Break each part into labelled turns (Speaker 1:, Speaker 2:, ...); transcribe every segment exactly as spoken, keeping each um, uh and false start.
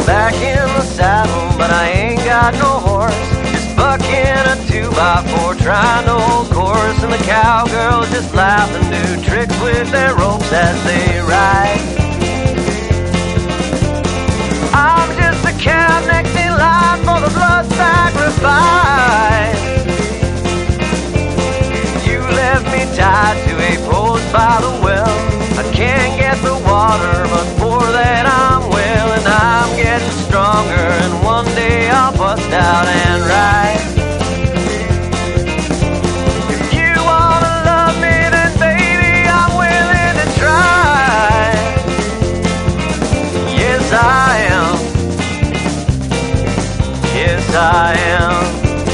Speaker 1: back in the saddle, but I ain't got no horse. Just bucking a two by four, trying to hold course, and the cowgirls just laugh and do tricks with their ropes as they ride. I'm just a cow next in line for the blood sacrifice. You left me tied to a post by the well. I can't get the water, but for that I'm well, and I'm getting stronger, and one day I'll bust out and ride. If you wanna love me, then baby, I'm willing to try. Yes, I am. Yes, I am.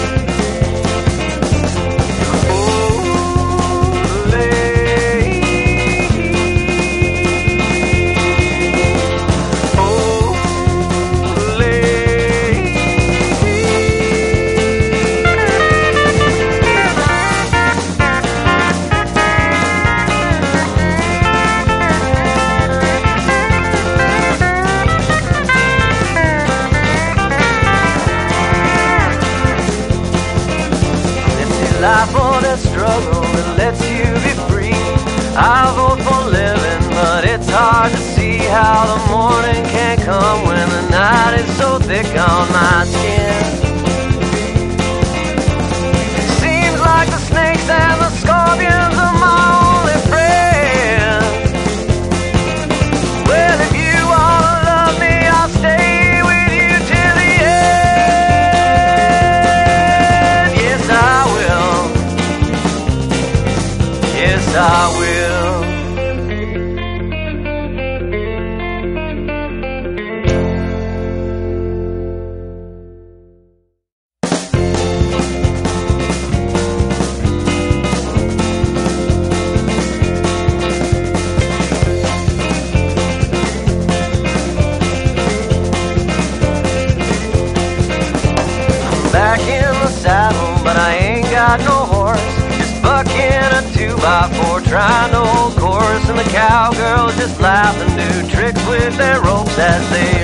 Speaker 1: Life or that struggle that lets you be free. I vote for living, but it's hard to see how the morning can come when the night is so thick on my skin. It seems like the snakes and the scorpions are my only friends. Well, if you wanna love me, I'll stay with you till the end. Yes, I will. Yes, I will. I'm back in the saddle, but I ain't got no horse. Just bucking a two by four, trying to hold course, and the cowgirls just laugh and do tricks with their ropes as they